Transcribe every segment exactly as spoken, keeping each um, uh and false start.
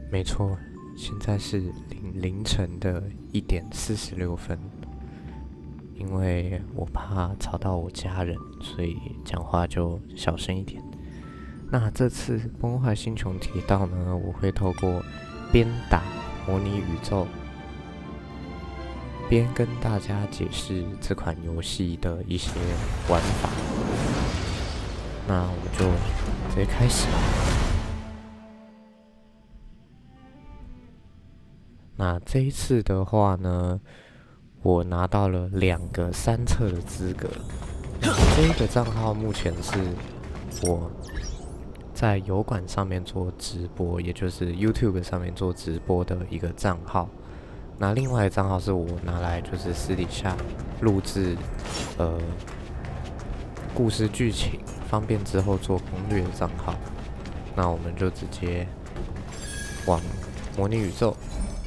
没错，现在是凌凌晨的一点四十六分。因为我怕吵到我家人，所以讲话就小声一点。那这次崩坏星穹铁道呢，我会透过边打模拟宇宙，边跟大家解释这款游戏的一些玩法。那我们就直接开始吧。那这一次的话呢，我拿到了两个三册的资格。这一个账号目前是我在油管上面做直播，也就是 YouTube 上面做直播的一个账号。那另外一个账号是我拿来就是私底下录制呃故事剧情，方便之后做攻略的账号。那我们就直接往模拟宇宙。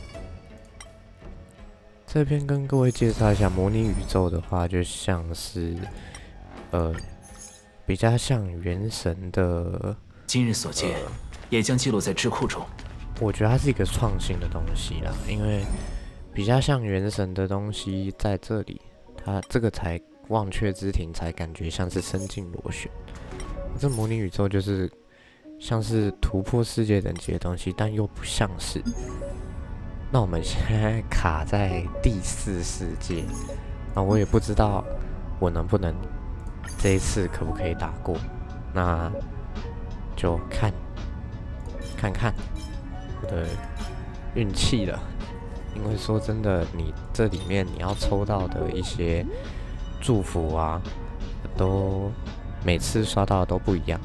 这边跟各位介绍一下，模拟宇宙的话，就像是，呃，比较像原神的。 今日所见，呃、也将记录在智库中。 我觉得它是一个创新的东西啦，因为比较像原神的东西在这里，它这个才忘却之庭才感觉像是深境螺旋。这模拟宇宙就是像是突破世界等级的东西，但又不像是。那我们现在卡在第四世界，那我也不知道我能不能这一次可不可以打过，那就看看看我的运气了。因为说真的，你这里面你要抽到的一些祝福啊，都每次刷到的都不一样。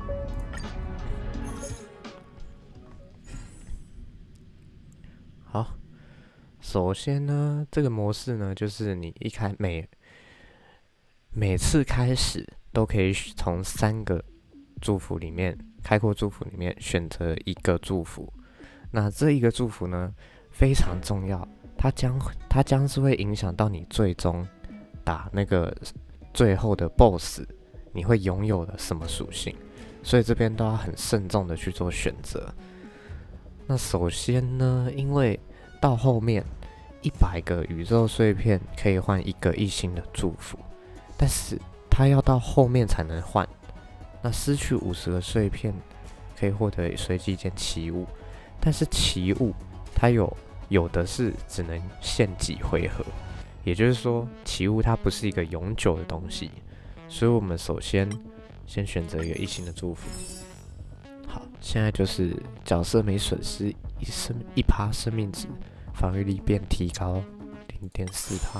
好，首先呢，这个模式呢，就是你一开每每次开始都可以从三个祝福里面，开阔祝福里面选择一个祝福。那这一个祝福呢，非常重要，它将它将是会影响到你最终打那个最后的 B O S S， 你会拥有的什么属性，所以这边都要很慎重的去做选择。那首先呢，因为到后面一百个宇宙碎片可以换一个一星的祝福，但是它要到后面才能换。那失去五十个碎片可以获得随机一件奇物，但是奇物它有有的是只能限几回合，也就是说奇物它不是一个永久的东西，所以我们首先先选择一个一星的祝福。好，现在就是角色每损失一生一趴生命值，防御力便提高 零点四趴。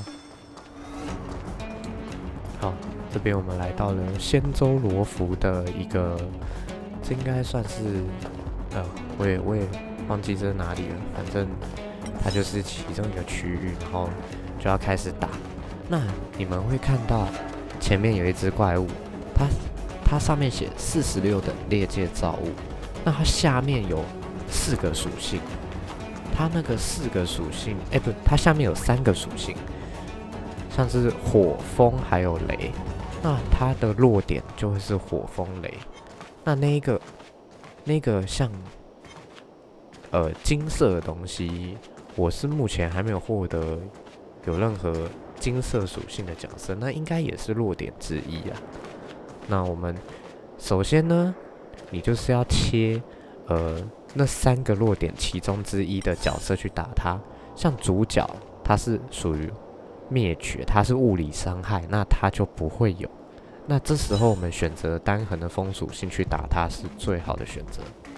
好，这边我们来到了仙州罗浮的一个，这应该算是，呃，我也我也忘记这是哪里了，反正它就是其中一个区域，然后就要开始打。那你们会看到前面有一只怪物，它它上面写四十六等猎界造物，那它下面有四个属性，它那个四个属性，哎、欸，不，它下面有三个属性，像是火、风还有雷，那它的弱点就会是火、风、雷。那那一个那个像呃金色的东西，我是目前还没有获得有任何金色属性的角色，那应该也是弱点之一啊。那我们首先呢，你就是要切呃那三个弱点其中之一的角色去打它。像主角，它是属于灭绝，它是物理伤害，那它就不会有。那这时候我们选择单横的风属性去打它是最好的选择。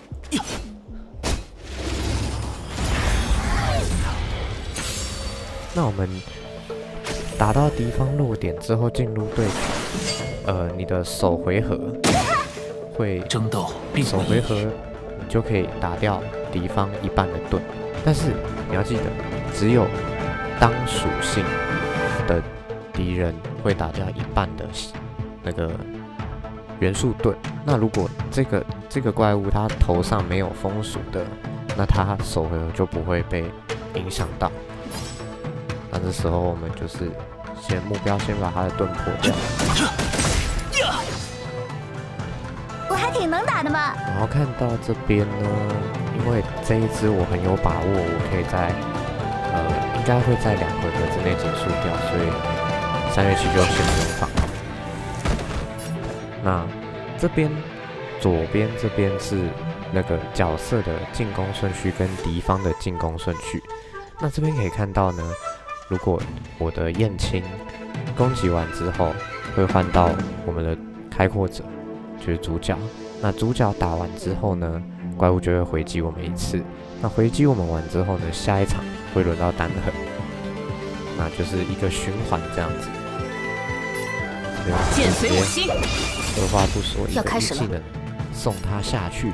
那我们打到敌方弱点之后进入对决，呃，你的首回合会争斗， 首回合你就可以打掉敌方一半的盾，但是你要记得，只有当属性的敌人会打掉一半的那个元素盾。那如果这个这个怪物它头上没有风属的，那它首回合就不会被影响到。那这时候我们就是先目标先把他的盾破掉。 我还挺能打的嘛。 然后看到这边呢， 因为这一只我很有把握，我可以在呃应该会在两回合之内结束掉，所以三月七就先不用放。那这边左边这边是那个角色的进攻顺序跟敌方的进攻顺序。那这边可以看到呢，如果我的燕青攻击完之后，会换到我们的开阔者，就是主角。那主角打完之后呢，怪物就会回击我们一次。那回击我们完之后呢，下一场会轮到单核，那就是一个循环这样子。 剑随我心。 二话不说，一个一技能送他下去。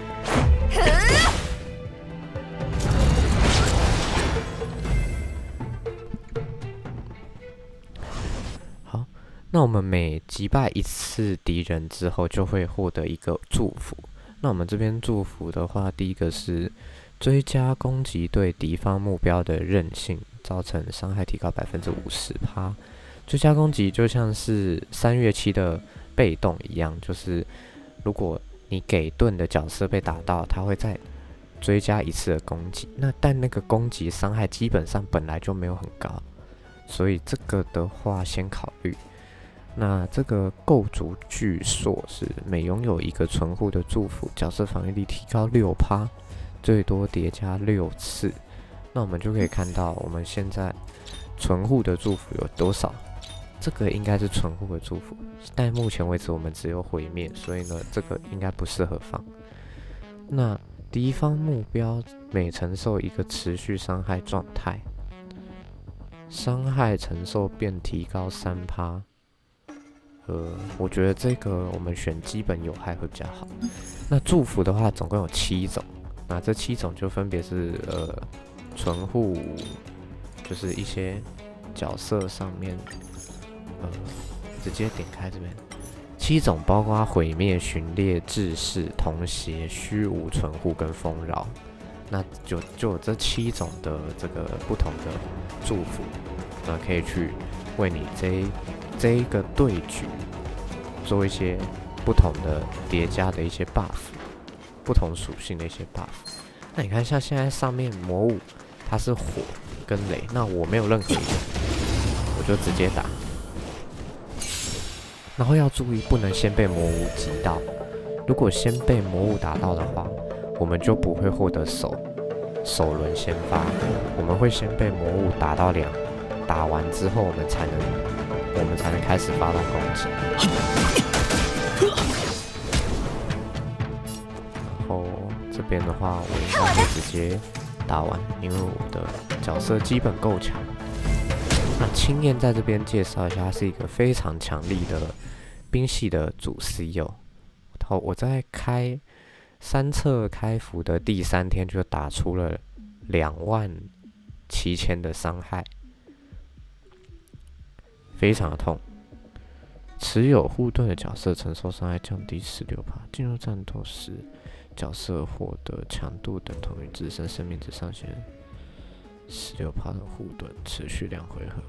好，那我们每击败一次敌人之后，就会获得一个祝福。那我们这边祝福的话，第一个是追加攻击对敌方目标的韧性，造成伤害提高百分之五十趴。追加攻击就像是三月七的被动一样，就是如果你给盾的角色被打到，它会再追加一次的攻击。那但那个攻击伤害基本上本来就没有很高，所以这个的话先考虑。那这个构筑巨硕是每拥有一个存户的祝福，角色防御力提高 百分之六， 最多叠加六次。那我们就可以看到我们现在存户的祝福有多少。这个应该是存户的祝福，但目前为止我们只有毁灭，所以呢，这个应该不适合放。那敌方目标每承受一个持续伤害状态，伤害承受便提高 百分之三。呃，我觉得这个我们选基本有害会比较好。那祝福的话，总共有七种，那这七种就分别是呃，存户，就是一些角色上面。呃，直接点开这边，七种包括毁灭、寻猎、制式、同邪、虚无、存户跟丰饶，那就就有这七种的这个不同的祝福，那可以去为你这一这一个对局做一些不同的叠加的一些 buff， 不同属性的一些 buff。那你看，像现在上面魔物它是火跟雷，那我没有任何一个，我就直接打。然后要注意，不能先被魔物击到。如果先被魔物打到的话，我们就不会获得首首轮先发，我们会先被魔物打到两，打完之后我们才能我们才能开始发动攻击。然后这边的话，我应该会直接打完，因为我的角色基本够强。那青焰在这边介绍一下，它是一个非常强力的兵系的主 C 哦。好，我在开三册开服的第三天就打出了两万七千的伤害，非常的痛。持有护盾的角色承受伤害降低 百分之十六， 进入战斗时角色获得强度等同于自身生命值上限百分之十六的护盾，持续两回合。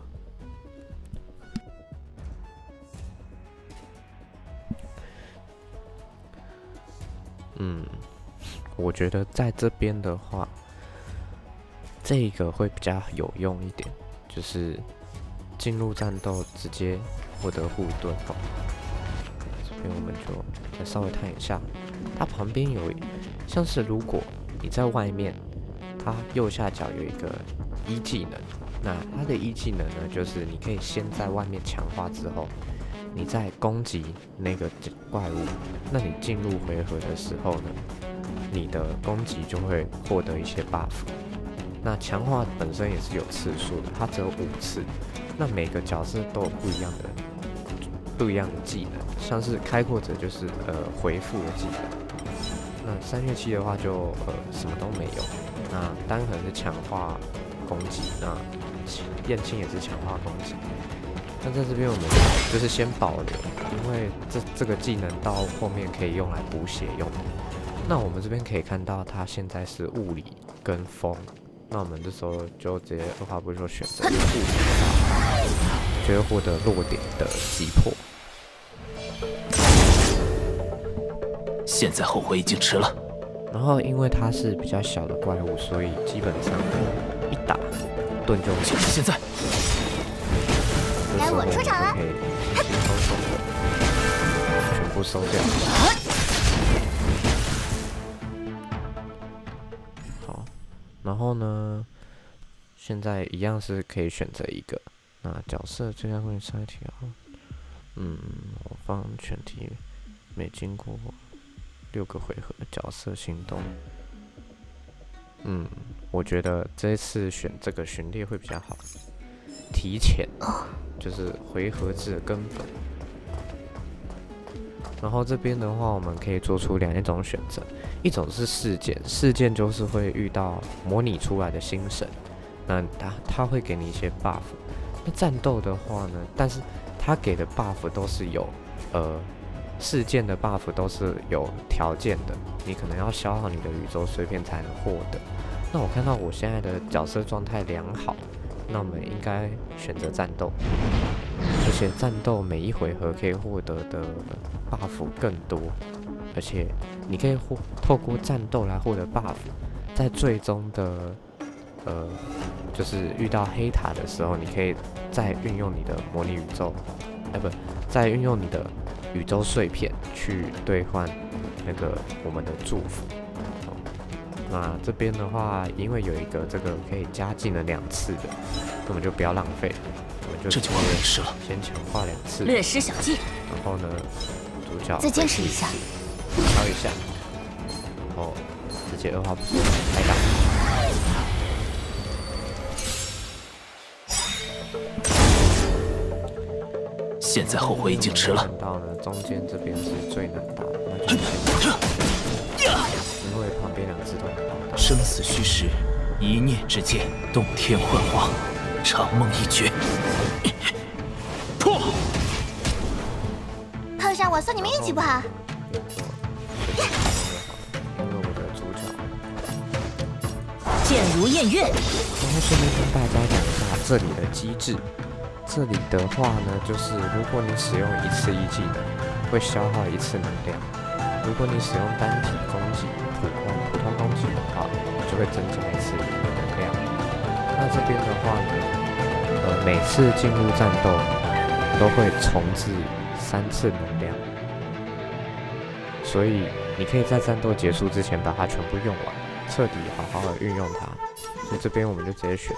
嗯，我觉得在这边的话，这个会比较有用一点，就是进入战斗直接获得护盾。哦，这边我们就再稍微看一下，它旁边有像是如果你在外面，它右下角有一个一技能，那它的一技能呢，就是你可以先在外面强化之后，你再攻击那个怪物，那你进入回合的时候呢，你的攻击就会获得一些 buff。那强化本身也是有次数的，它只有五次。那每个角色都有不一样的不一样的技能，像是开阔者就是呃回复的技能。那三月七的话就呃什么都没有。那单可能是强化攻击，那焰青也是强化攻击。那在这边我们就是先保留，因为这这个技能到后面可以用来补血用的。那我们这边可以看到，它现在是物理跟风。那我们这时候就直接二话不说选择物理的话，就会获得弱点的击破。 现在后悔已经迟了。 然后因为它是比较小的怪物，所以基本上一打盾就会。 就是现在。 该我出场了。 可以轻松松的全部收掉。好，然后呢，现在一样是可以选择一个。那角色最佳攻击上一条，嗯，我方全体每经过六个回合角色行动。嗯，我觉得这一次选这个巡猎会比较好，提前就是回合制的根本。然后这边的话，我们可以做出两种选择，一种是事件，事件就是会遇到模拟出来的新神，那它它会给你一些 buff。那战斗的话呢，但是它给的 buff 都是有呃事件的 buff 都是有条件的，你可能要消耗你的宇宙碎片才能获得。那我看到我现在的角色状态良好，那我们应该选择战斗，而且战斗每一回合可以获得的 buff 更多，而且你可以获透过战斗来获得 buff， 在最终的呃就是遇到黑塔的时候，你可以再运用你的模拟宇宙，哎不，再运用你的宇宙碎片去兑换那个我们的祝福。那这边的话，因为有一个这个可以加技能两次的，根本就不要浪费，我们就这就完美事了。 先强化两次， 略施小计。 然后呢，主角再坚持一下， 敲一下，然后直接二话不说开打。 现在后悔已经迟了。 看到呢，中间这边是最难打的，那就是先因为旁边两只都很好打。 生死虚实，一念之间，洞天幻化，长梦一绝。破！ 碰上我送你们运气不好。 因为我的主角。 剑如偃月。 然后顺便跟大家讲一下这里的机制。这里的话呢，就是如果你使用一次一技能，会消耗一次能量；如果你使用单体攻击、普攻、普通攻击的话，就会增加一次能量。那这边的话呢，呃，每次进入战斗都会重置三次能量，所以你可以在战斗结束之前把它全部用完，彻底好好的运用它。所以这边我们就直接选。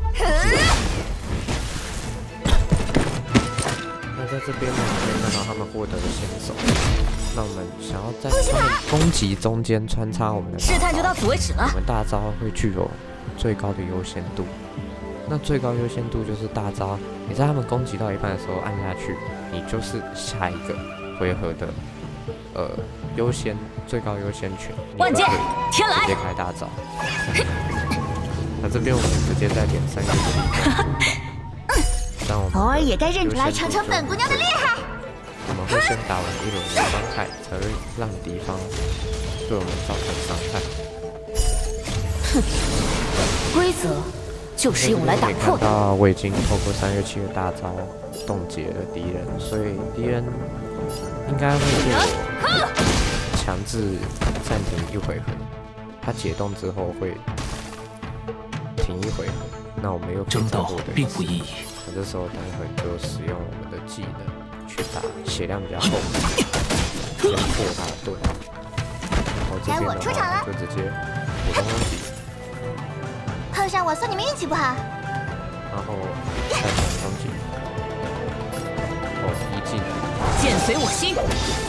在这边呢，可以看到他们获得的线索。那我们想要在他们攻击中间穿插我们的试探就到此为止了。 我们大招会具有最高的优先度。那最高优先度就是大招，你在他们攻击到一半的时候按下去，你就是下一个回合的呃优先最高优先权，你就可以直接开大招。那这边我们直接再点三个地方。 偶尔也该认出来尝尝本姑娘的厉害。 我们会先打完一轮的伤害，才会让敌方对我们造成伤害。 哼，规则就是用来打破的。 看到我已经透过三月七的大招冻结了敌人，所以敌人应该会对我强制暂停一回合。他解冻之后会停一回合，那我们又争斗并不易。 那这时候等会就使用我们的技能去打血量比较厚，先破他的盾。然后这边的话就直接普通攻击。 碰上我算你们运气不好。 然后再普通攻击。哦，一技能。 剑随我心。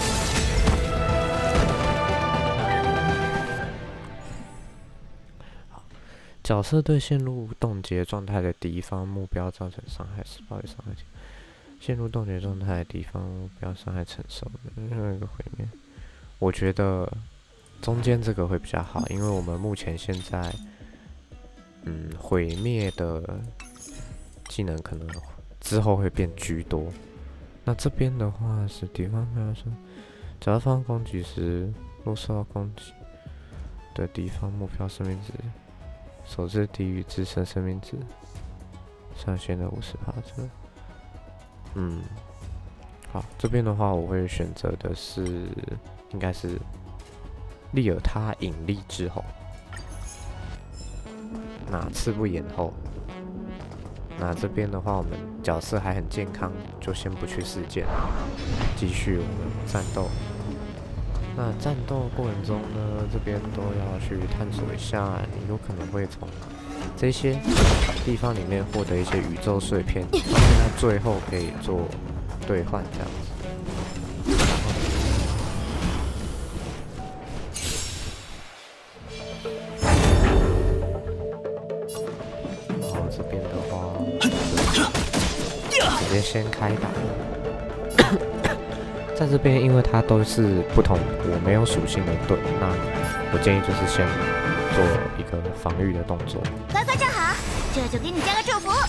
角色对陷入冻结状态的敌方目标造成伤害时，暴力伤害减。陷入冻结状态的敌方目标伤害承受的任何一个毁灭。我觉得中间这个会比较好，因为我们目前现在，嗯，毁灭的技能可能之后会变居多。那这边的话是敌方目标伤，只要发动攻击时，若受到攻击的敌方目标生命值。首次低于自身生命值上限的 百分之五十 折。嗯，好，这边的话我会选择的是，应该是利尔他引力之后，那次不延后。那这边的话，我们角色还很健康，就先不去事件，继续我们战斗。那战斗过程中呢，这边都要去探索一下，你有可能会从这些地方里面获得一些宇宙碎片，那最后可以做兑换这样子。然后这边的话，直接先开打。在这边，因为它都是不同我没有属性的盾，那我建议就是先做一个防御的动作。 乖乖站好，这就给你加个祝福。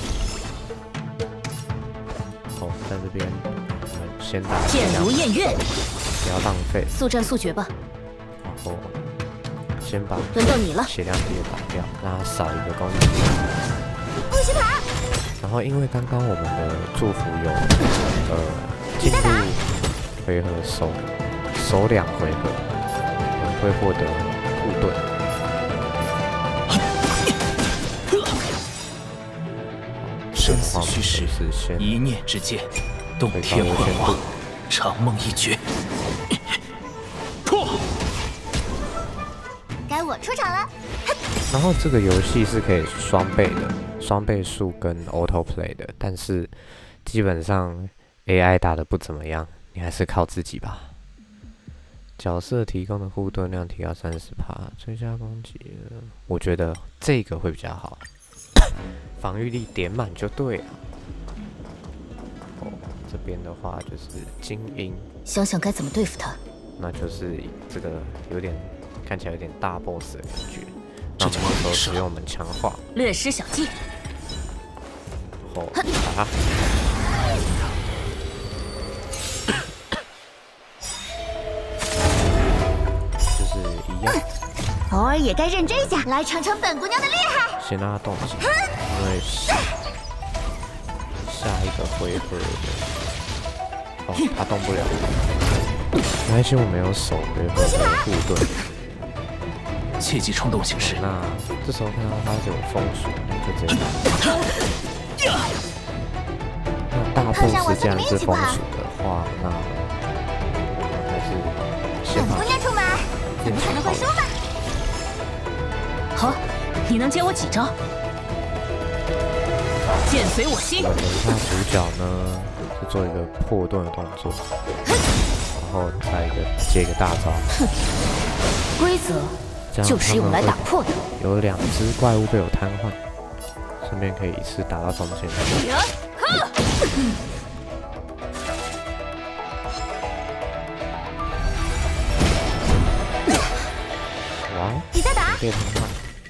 好，在这边我们先打剑如偃月， 不要浪费， 速战速决吧。 然后先把轮到你了， 血量贴打掉，让它少一个攻击。 呼吸塔。 然后因为刚刚我们的祝福有呃进入回合首首两回合，我们会获得护盾。 生死虚实，一念之间，洞天幻化，长梦一绝。破！ 该我出场了。 然后这个游戏是可以双倍的，双倍数跟 auto play 的，但是基本上 A I 打得不怎么样，你还是靠自己吧。角色提供的护盾量提高三十趴，追加攻击，我觉得这个会比较好。防御力点满就对了。哦，这边的话就是精英， 想想该怎么对付他。 那就是这个有点看起来有点大 boss 的感觉。那我们那时候使用我们强化略施小计。 哦，打他。就是一样。 偶尔也该认真一下，来尝尝本姑娘的厉害。 先让他动起来，因为下下一个回合哦，他动不了。没关系，我没有手回合的护盾。 切忌冲动行事。 那这时候看到他有风属，就直接打。那大 boss 既然是风属的话，那还是先把。 本姑娘出马，怎么可能会输呢？好，你能接我几招？剑随我心。 等一下主角呢，是做一个破盾的动作，然后再一个接一个大招。 规则就是用来打破的。 有两只怪物被我瘫痪，顺便可以一次打到中间。哇！ 你在打？ 被瘫痪。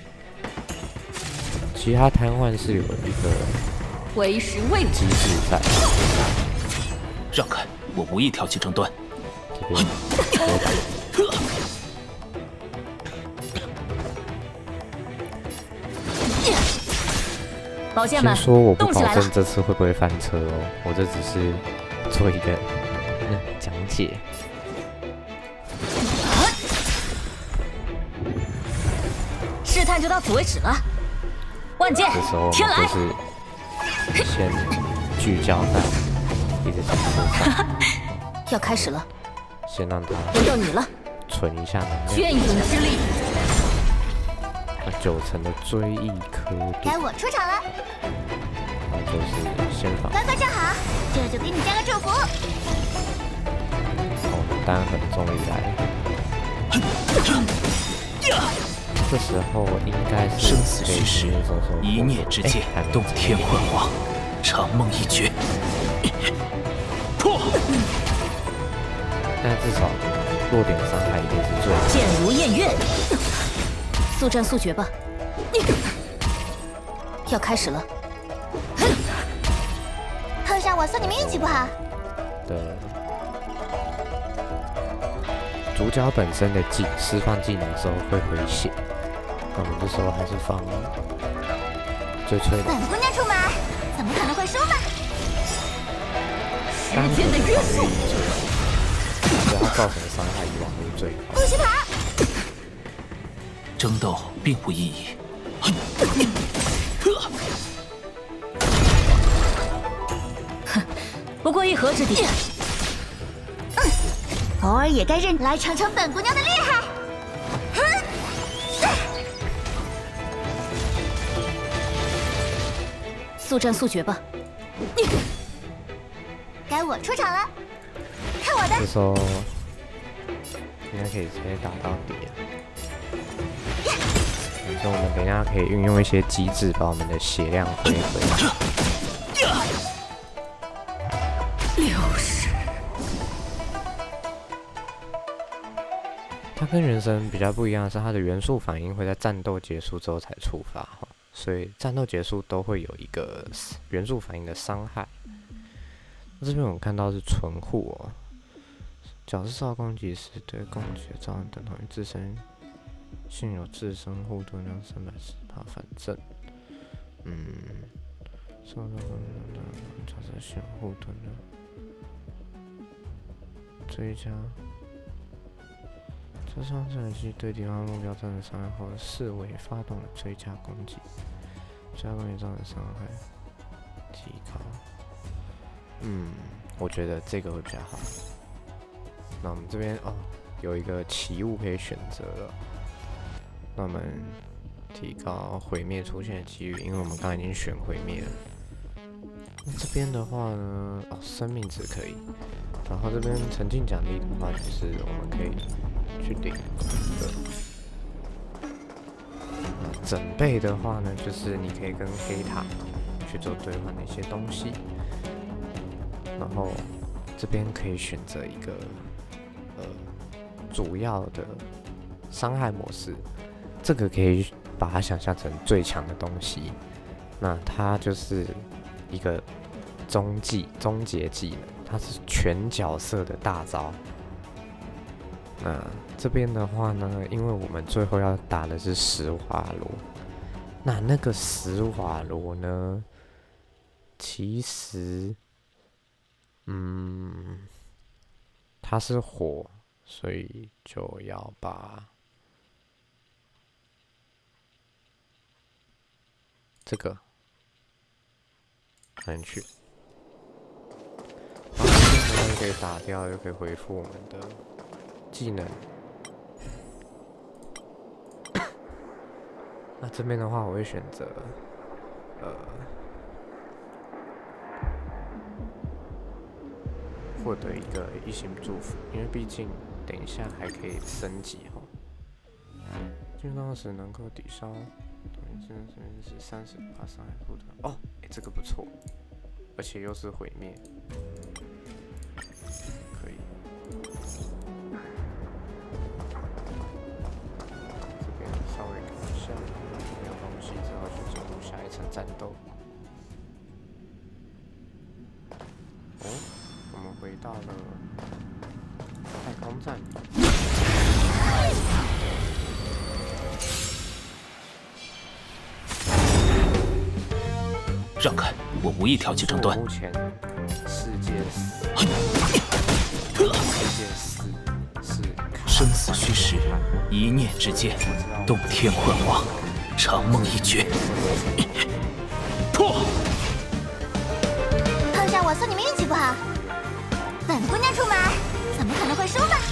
其他瘫痪是有一个为时未晚机制在。 让开！我无意挑起争端。 这边直接打。 宝剑们， 先说我不保动起来了证这次会不会翻车哦，我这只是做一个嗯讲解。 试探就到此为止了。万剑， 这时候我天来！ 们就是先聚焦在一只角色上， 要开始了， 先让它轮到你了。 存一下能量。 隽永之力。 那九成的追忆刻度， 该我出场了。 那就是先防。 乖乖站好，这就给你加个祝福。 哦，单很终于来了。这时候应该是生死虚实，一念之间，洞天幻化，长梦一绝。破！ 但至少弱点伤害一定是最好的。 剑如偃月，速战速决吧。要开始了。碰上我，算你们运气不好。 的主角本身的技释放技能的时候会回血，那我们这时候还是放最脆的。 本姑娘出马，怎么可能会输呢？时当间的约束。 对它造成的伤害以往会最高。 呼吸塔。 争斗并无意义。 哼，不过一合之敌。 嗯，偶尔也该认来尝尝本姑娘的厉害。 速战速决吧。 该我出场了，看我的！ 这时候应该可以直接打到底了。所以我们等一下可以运用一些机制，把我们的血量回回来。 六十。 它跟人生比较不一样的是，它的元素反应会在战斗结束之后才触发，所以战斗结束都会有一个元素反应的伤害。这边我们看到是纯护哦，角色受到攻击时对攻击的造成等同于自身现有自身护盾量三百四十趴，反正，嗯，受到攻击的角色现有护盾量追加。这上这游戏对敌方目标造成伤害后，视为发动了追加攻击，追加攻击造成伤害提高。嗯，我觉得这个会比较好。那我们这边哦，有一个奇物可以选择了。那我们提高毁灭出现的几率，因为我们刚刚已经选毁灭了。那这边的话呢，哦，生命值可以。然后这边沉浸奖励的话，就是我们可以去领这个。整备的话呢，就是你可以跟黑塔去做兑换的一些东西。然后这边可以选择一个呃主要的伤害模式，这个可以把它想象成最强的东西。那它就是一个终技终结技能，它是全角色的大招。那这边的话呢，因为我们最后要打的是石瓦罗，那那个石瓦罗呢，其实。嗯，它是火，所以就要把这个拿进去。然后这边又可以打掉，又可以恢复我们的技能。那这边的话，我会选择呃。获得一个一星祝福，因为毕竟等一下还可以升级哈。进攻时能够抵消同一阵这边是三十趴伤害负担哦，哎、欸，这个不错，而且又是毁灭，可以。这边稍微看一下，没有东西之后就进入下一场战斗。哦。我们回到了太空站。 让开！我无意挑起争端。 目前世界四，世界四是生死虚实，一念之间，洞天幻化，长梦一绝。破！ 碰上我送你们运气不好。本姑娘出马，怎么可能会输呢？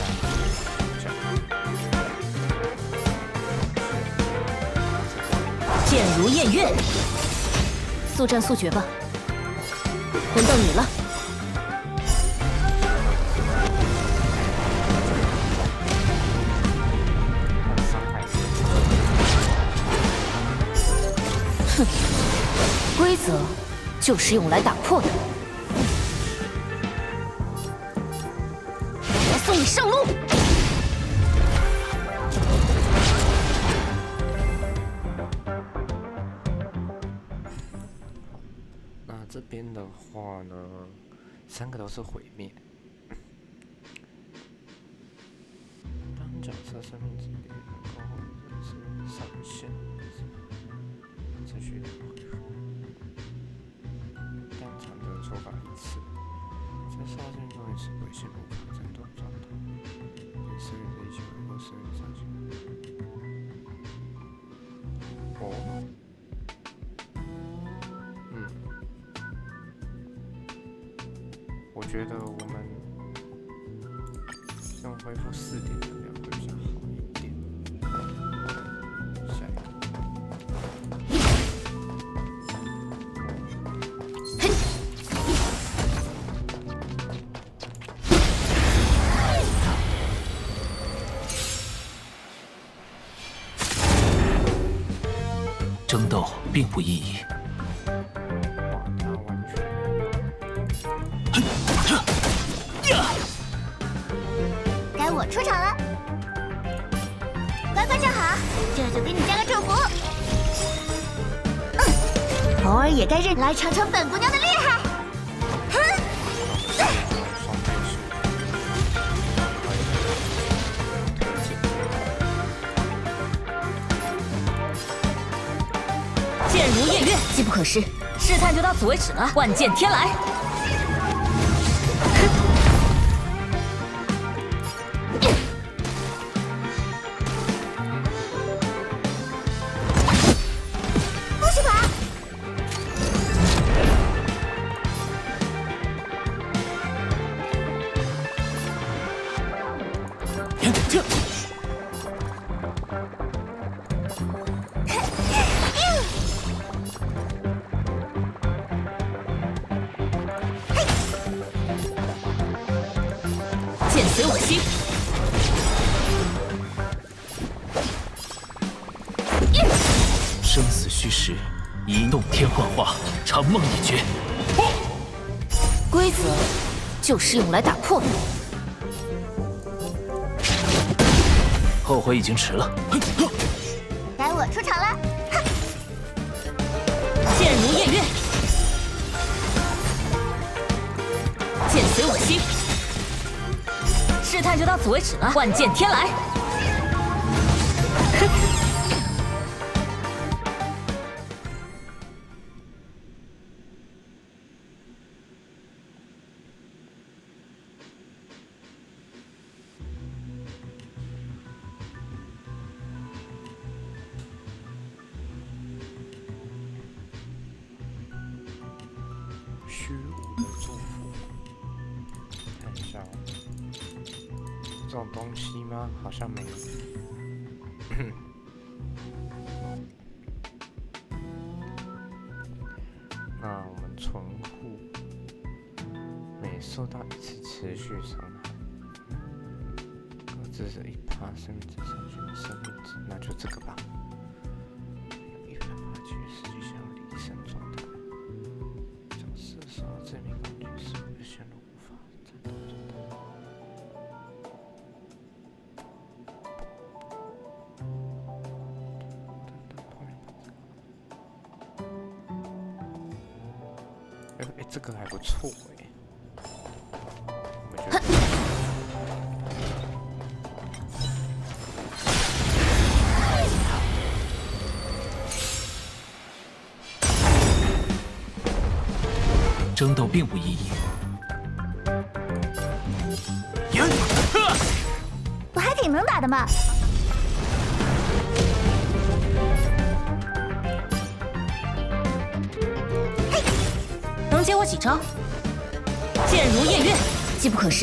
剑如偃月，速战速决吧。轮到你了。哼，规则就是用来打破的。送你上路。 那这边的话呢，三个都是毁灭。当角色生命值比能够或者是上限，持续恢复。单场的抽法一次，在杀线中也是危险无法战斗状态。十月的一起回过十月上线。 我觉得我们用恢复四点能量会比较好一点。下一个。 争斗并不意义。 哇，他完全没有。 该我出场了，乖乖站好，这就给你加个祝福。嗯，偶尔也该认来尝尝本姑娘的厉害。哼！ 双倍数。 剑如夜月，机不可失，试探就到此为止了。万剑天来， 不许跑！ 剑随我心。 生死虚实，一动天幻化，长梦一绝。 规则就是用来打破的。 后悔已经迟了。 该我出场了。 剑如夜月，剑随我心。试探就到此为止了。万剑天来。 虚无的祝福，看一下哦，这种东西吗？好像没有。那我们存户，每受到一次持续伤害，各自是一趴生命值上去的生命值，那就这个吧。有一百趴继续失去下离身状态。 射手这名工具是不是陷入无法战斗状态？哎哎，这个还不错哎，我觉得。 争斗并不意义。 我还挺能打的嘛。 能接我几招？剑如夜月，机不可失。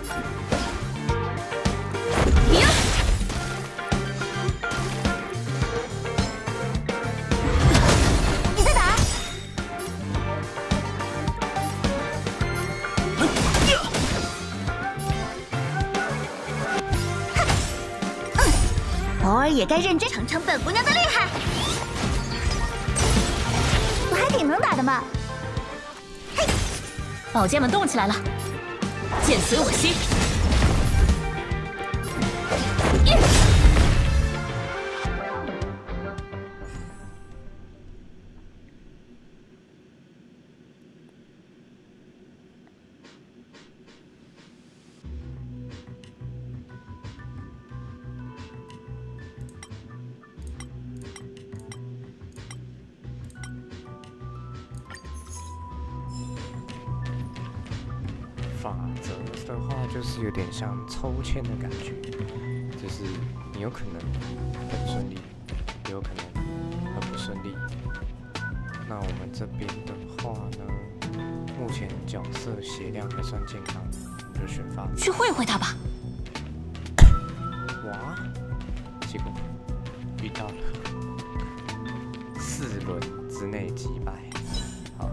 赢！你再打！ 偶尔也该认真尝尝本姑娘的厉害。我还挺能打的嘛。 宝剑们动起来了，剑随我心。 法则的话，就是有点像抽签的感觉，就是你有可能很顺利，也有可能很不顺利。那我们这边的话呢， 目前角色血量还算健康，就选发。 去会会他吧。 哇！结果遇到了，四轮之内击败。好。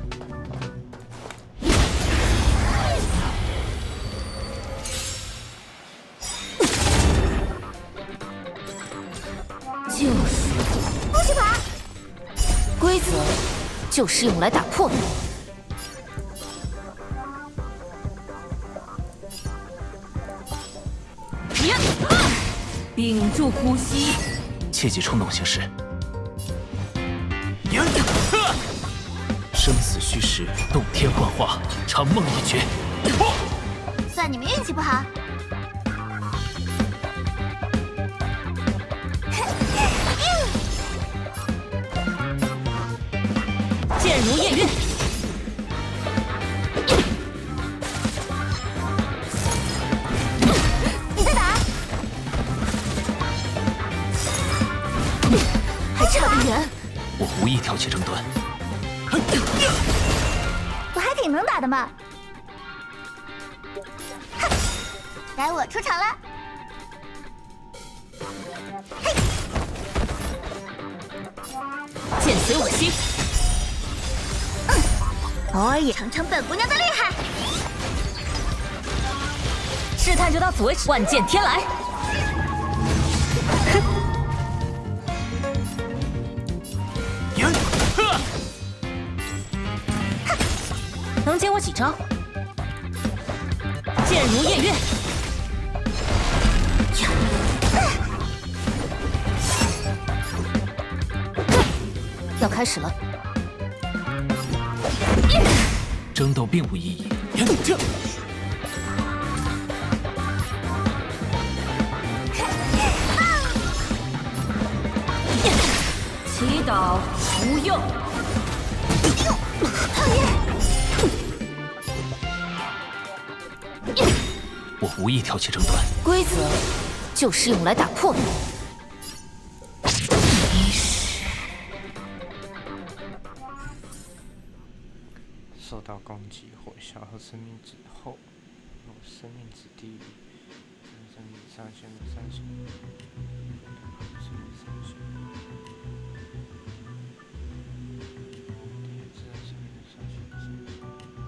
就是不许跑！ 规则就是用来打破的。呀！屏住呼吸， 切忌冲动行事。生死虚实，洞天幻化，长梦一绝。 算你们运气不好。 剑如夜月， 你再打， 还差得远。 我无意挑起争端。 我还挺能打的嘛。哼，该我出场了。嘿， 剑随我心。 偶尔也尝尝本姑娘的厉害。 试探就到此为止，万剑天来。能接我几招？剑如夜月。要开始了。 争斗并无意义。 祈祷无用。 我无意挑起争端。 规则就是用来打破的。 受到攻击或消耗生命值后，有生命值低于生命上限的三十，生命上限。自然生命的上限的三十。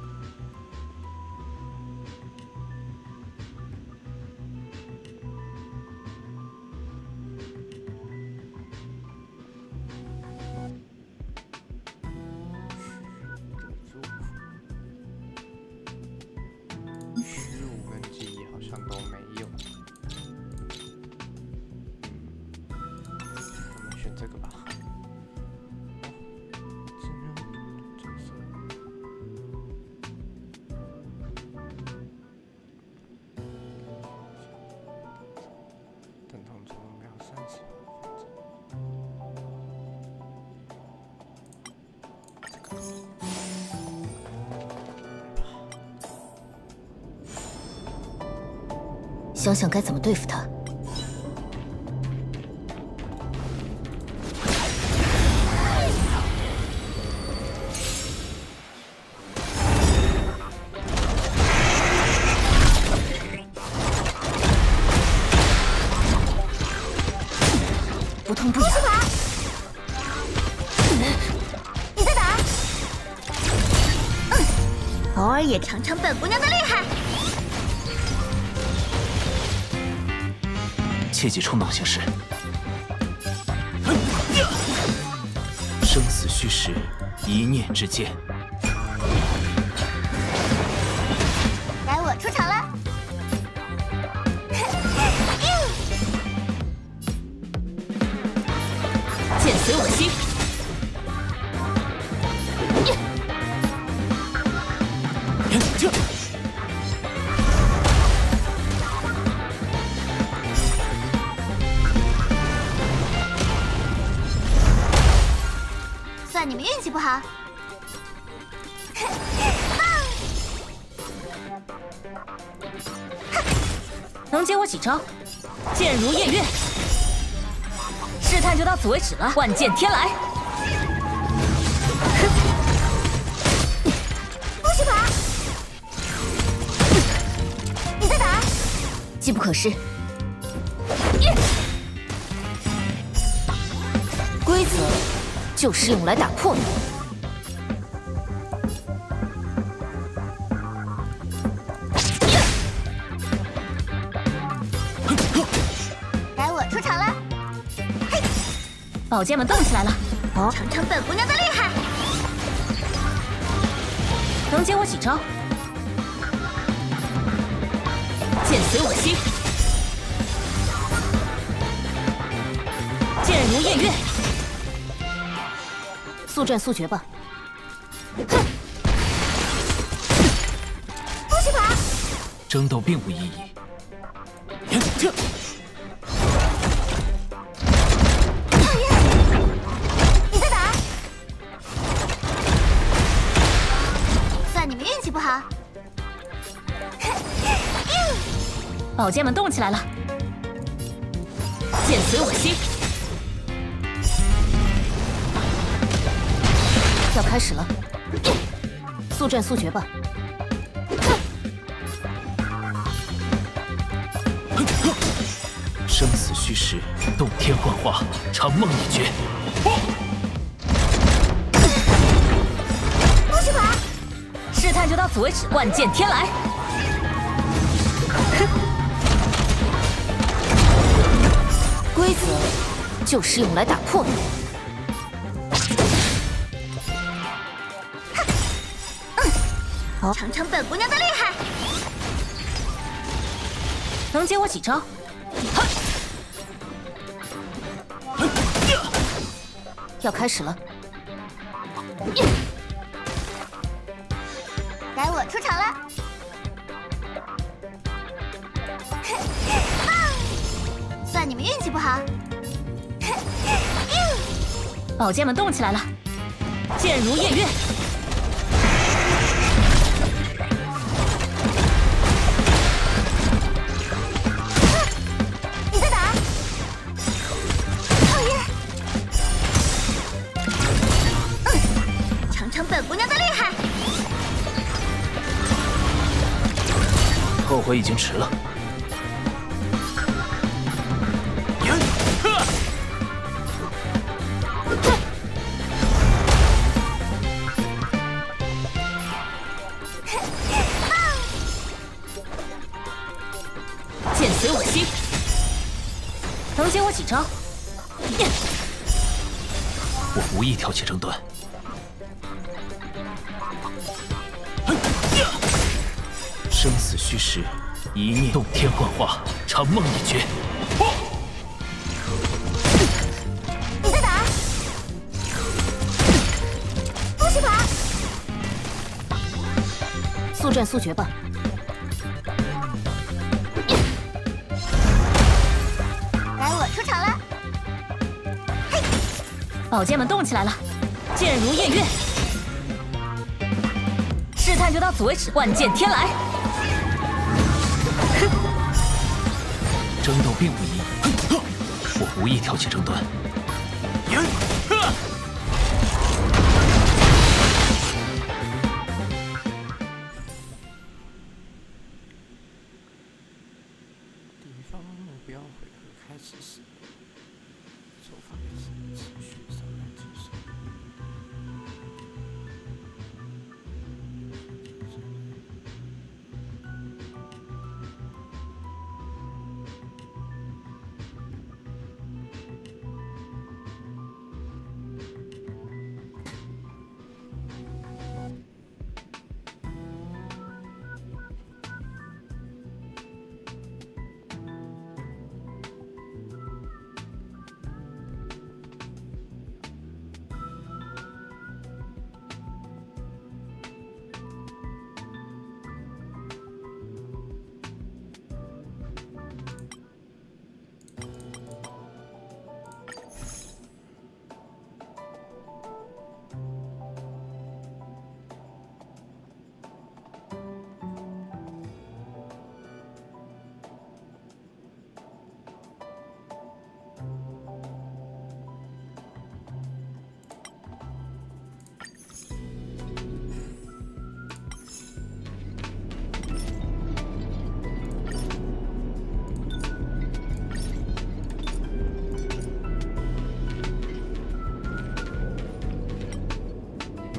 虚无跟记忆好像都没有。嗯，我们选这个吧。哦，自认角色。等同总秒三十。 想想该怎么对付他。不痛不痒。 你再打。嗯，偶尔也尝尝本姑娘的厉害。 切忌冲动行事。生死虚实，一念之间。 该我出场了。 剑随我心。 算你们运气不好。 能接我几招？剑如夜月。试探就到此为止了，万剑天来。 不可失。规则就是用来打破的。 该我出场了。嘿， 宝剑们动起来了。 哦，尝尝本姑娘的厉害。 能接我几招？剑随我心。 剑如夜月，速战速决吧！哼， 不许跑！ 争斗并无意义。 讨厌！你再打！算你们运气不好。 宝剑们动起来了，剑随我心。 要开始了，速战速决吧！ 生死虚实，洞天幻化，长梦一绝。 不许跑！ 试探就到此为止，万剑天来。规则就是用来打破的。 尝尝本姑娘的厉害！ 能接我几招？要开始了， 该我出场了。算你们运气不好。 宝剑们动起来了，剑如夜月。 本姑娘的厉害， 后悔已经迟了。 剑随我心，能接我几招？ 我无意挑起争端。 生死虚实，一念洞天幻化，长梦一绝。 你再打！不许跑！ 速战速决吧！ 该我出场了。嘿， 宝剑们动起来了，剑如夜月。试探就到此为止，万剑天来。 争斗并无意义，我无意挑起争端。 敌方目标回合开始时，受访者持续上来接受。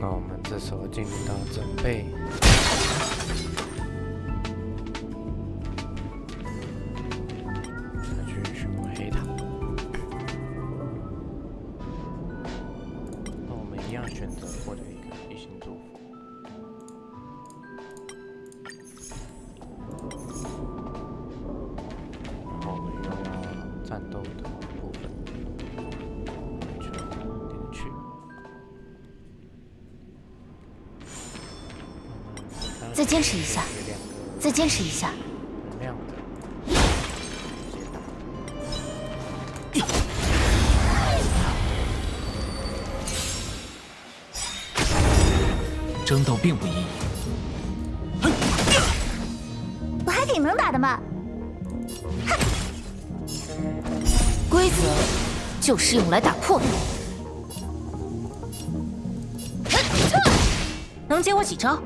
那我们这时候进入到准备。再去询问黑塔。那我们一样选择获得一个一星祝福。 战斗的部分，就点去。 再坚持一下，再坚持一下。 能量的。 争斗并无意义。 我还挺能打的嘛。 规则就是用来打破的。能接我几招？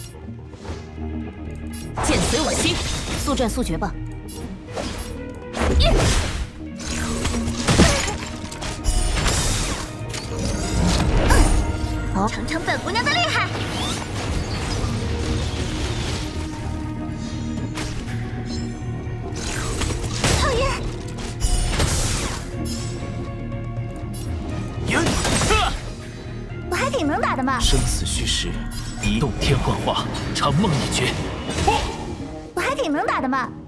剑随我心，速战速决吧。 哦，尝尝本姑娘的厉害！讨厌。 我还挺能打的嘛！ 生死虚实，一动天幻化，长梦一绝。 我还挺能打的嘛！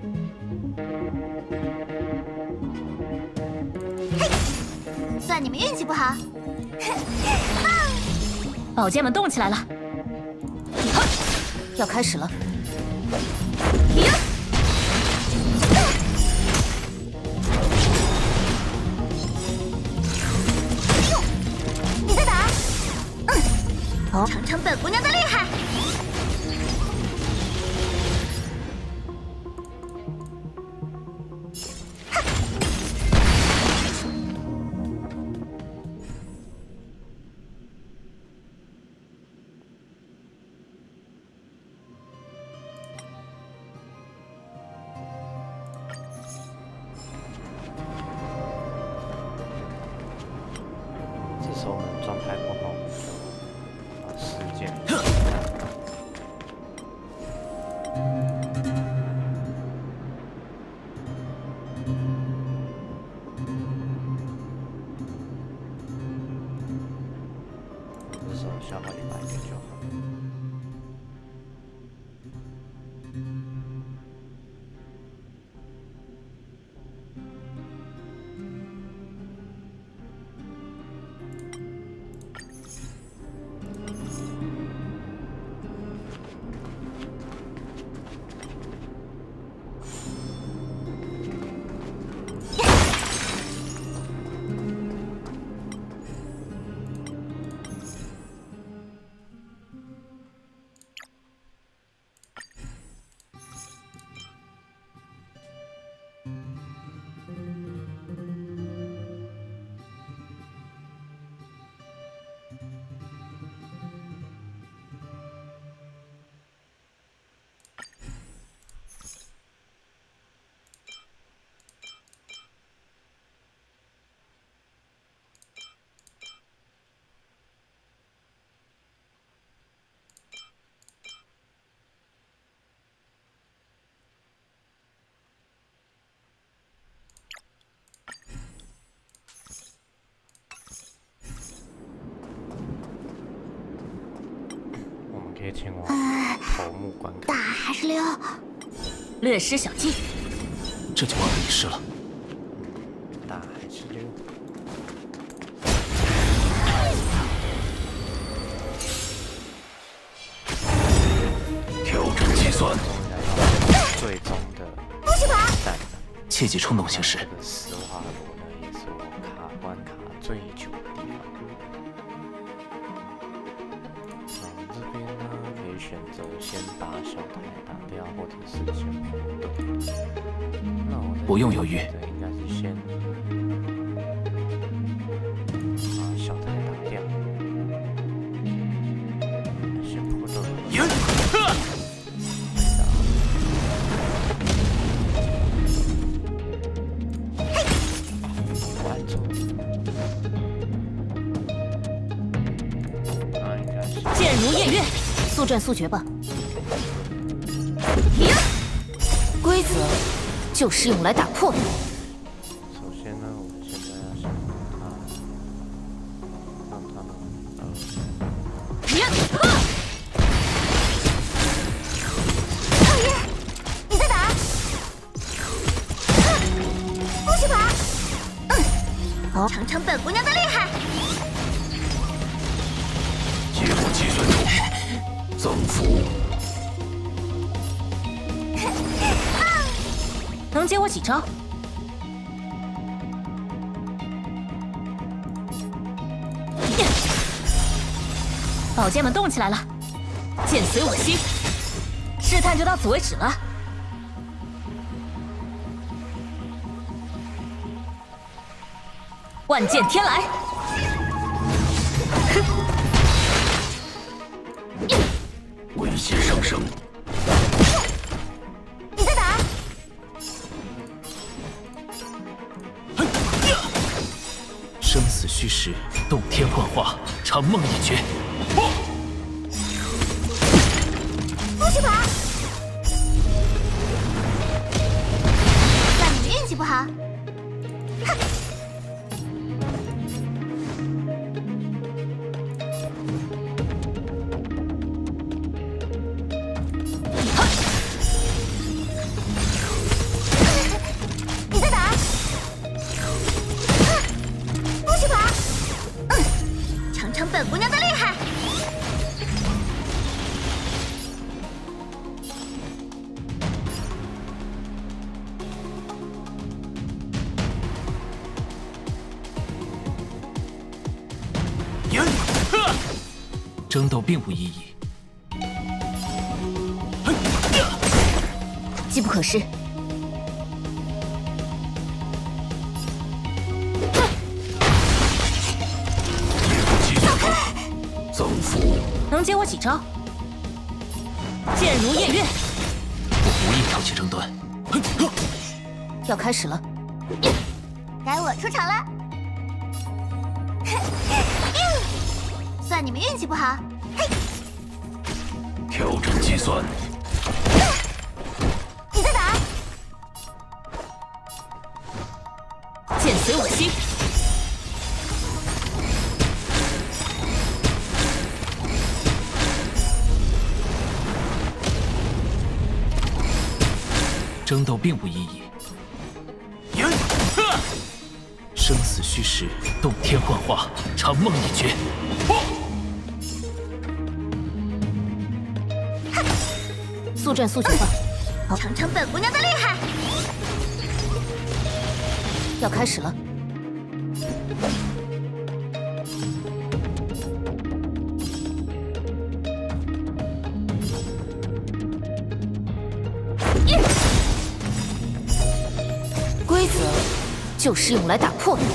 嘿，算你们运气不好。 宝剑们动起来了，要开始了。呀！ 哦，尝尝本姑娘的厉害！ 这时候我们状态不好。 时间。这时候消耗一百点就好。可以前往头目观看。 打还是溜？ 略施小计， 这就万无一失了。 打还是溜？ 调整计算。 最终的恭喜吧！ 切忌冲动行事。 这个石化罗呢，也是我卡关卡最久的地方。 这边呢，可以选择先把小台打掉，或者是先活动。那我不用犹豫， 应该是先把小台打掉，先活动。完成。那应该。 如夜月，速战速决吧。规则就是用来打破的。 首先呢，我们现在要先让他，让他呃。 老爷，你在打？不许跑！嗯，哦，尝尝本姑娘的厉害。 结果计算中，增幅。 能接我几招？宝剑们动起来了，剑随我心。 试探就到此为止了。万剑天来， 危险上升。 你在打？ 生死虚实，洞天幻化，长梦一绝。 不许跑！ 运气不好，哼！你在打？不许跑！嗯，尝尝本姑娘的厉害。 争斗并无意义， 机不可失。 计算中，增幅。 能接我几招？剑如夜月， 我无意挑起争端。 要开始了。 该我出场了。算你们运气不好。嘿， 调整计算。 你在打？ 剑随我心。 争斗并无意义。生死虚实，洞天幻化，长梦一绝。 速战速决吧， 尝尝本姑娘的厉害。 要开始了。规则就是用来打破的。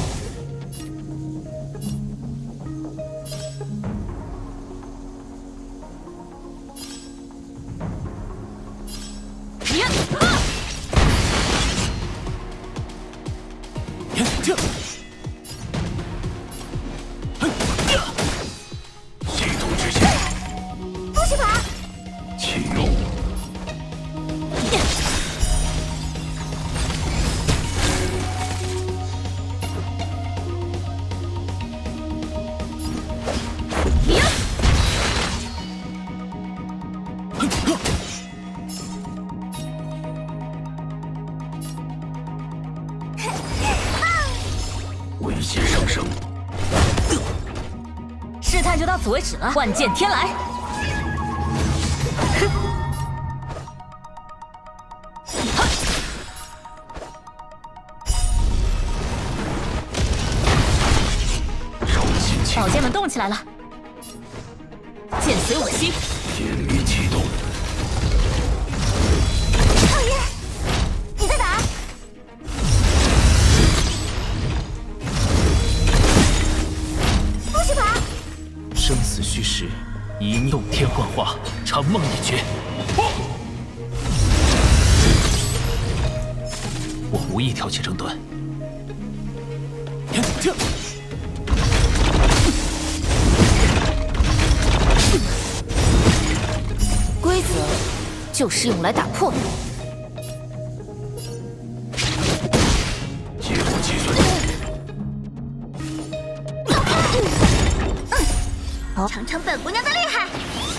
危险上升， 试探就到此为止了。万剑天来，宝剑们动起来了，剑随我心。 剑力启动。 少爷，你在打？ 生死虚实，一念洞天幻化，长梦一绝。我无意挑起争端。 就是用来打破的。 结果计算。 哦，尝尝本姑娘的厉害！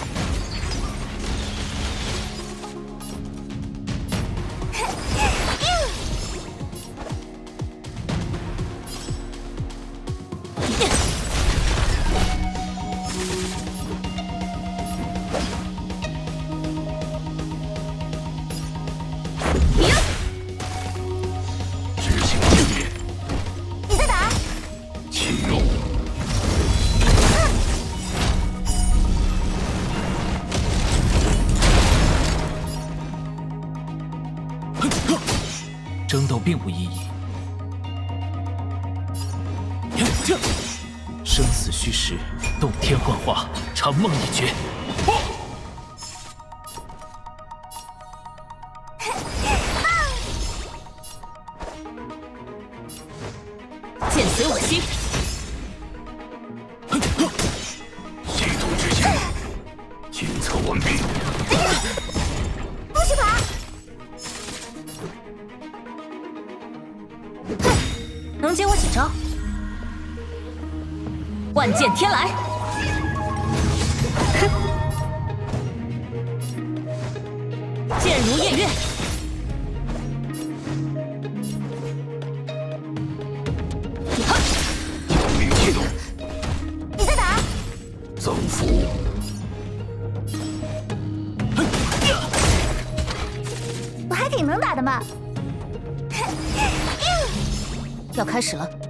争斗并无意义，生死虚实，洞天幻化，长梦一绝。 剑随我心， 系统之前，检测完毕。 不许跑！ 能接我几招？万剑天来！剑如夜月！ 救命启动！ 你在打？ 增幅。 我还挺能打的嘛。 要开始了，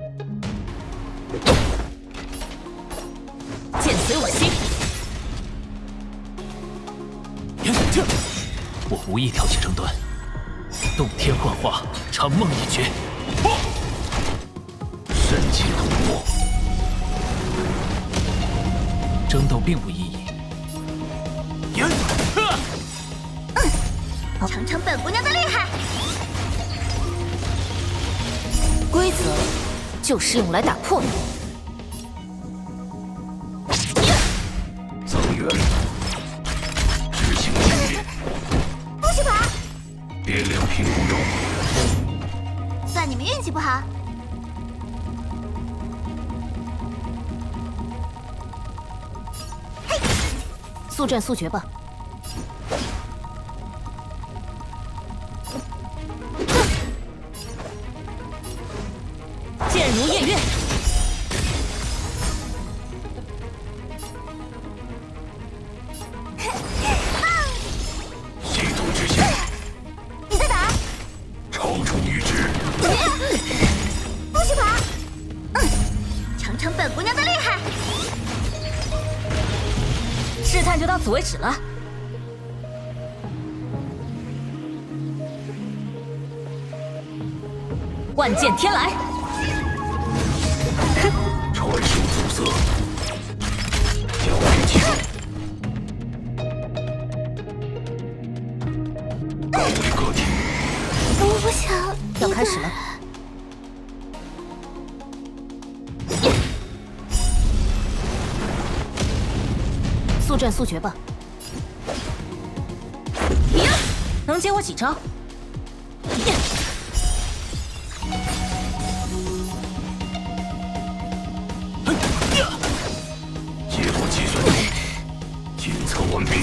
剑随我心。 我无意挑起争端，洞天幻化，长梦一绝。神奇突破，争斗并无意义。 尝尝本姑娘的厉害！ 规则就是用来打破的。 增援，执行训练， 不许跑！ 点亮屏幕中。 算你们运气不好。 速战速决吧。剑如夜月， 系统之前， 你在打？ 超出预知。 不许跑！嗯，尝尝本姑娘的厉害！ 试探就到此为止了。万剑天来！ 传授阻塞，交给启动。高维个体， 我不想。 要开始了。速战速决吧。能接我几招？ 结果计算，检测完毕。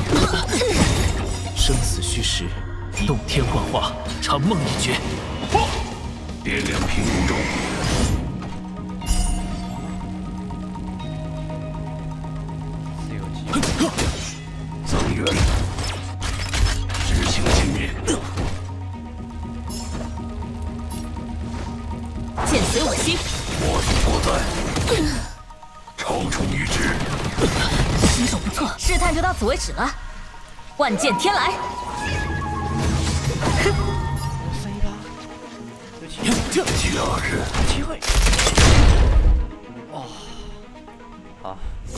生死虚实，洞天幻化，长梦一绝。点亮屏幕中。增援，执行轻面。 剑随我心， 我已不在，超出预知。 新手不错，试探就到此为止了。万剑天来！ 飞吧，有机会， 假人， 机会。哇，好。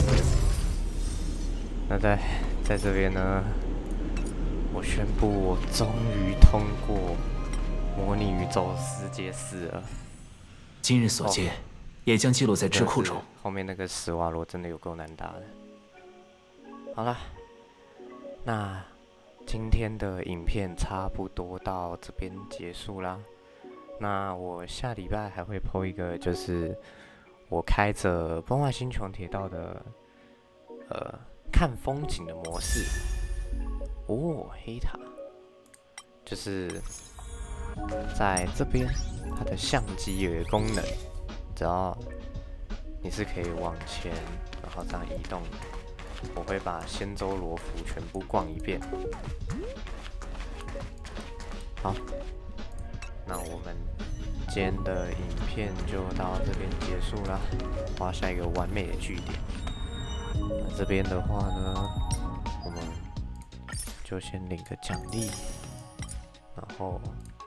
那在在这边呢，我宣布我终于通过模拟宇宙世界四了。 今日所见，也将记录在智库中。 后面那个史瓦罗真的有够难打的。好了，那今天的影片差不多到这边结束啦。那我下礼拜还会 po 一个，就是我开着崩坏星穹铁道的呃看风景的模式。哦，黑塔，就是在这边，它的相机有一个功能，只要你是可以往前，然后这样移动的。我会把仙州罗浮全部逛一遍。好，那我们今天的影片就到这边结束啦，画下一个完美的句点。那这边的话呢，我们就先领个奖励，然后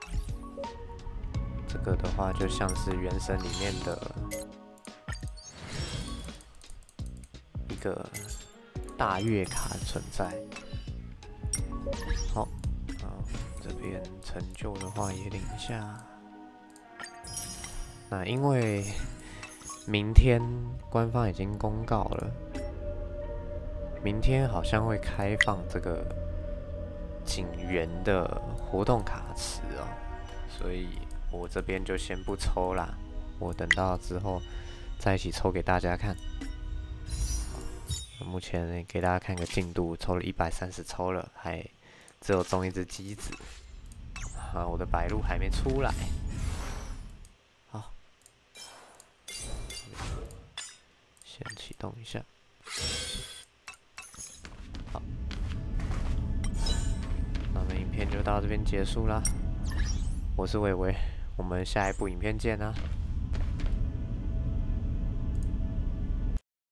这个的话就像是原神里面的一个大月卡的存在。好，啊，这边成就的话也领一下。那因为明天官方已经公告了，明天好像会开放这个警员的活动卡池哦，所以我这边就先不抽啦，我等到之后再一起抽给大家看。目前给大家看个进度，抽了一百三十抽了，还只有中一只机子。啊，我的白鹿还没出来。好，先启动一下。好，那么影片就到这边结束啦。我是伟伟，我们下一部影片见啦。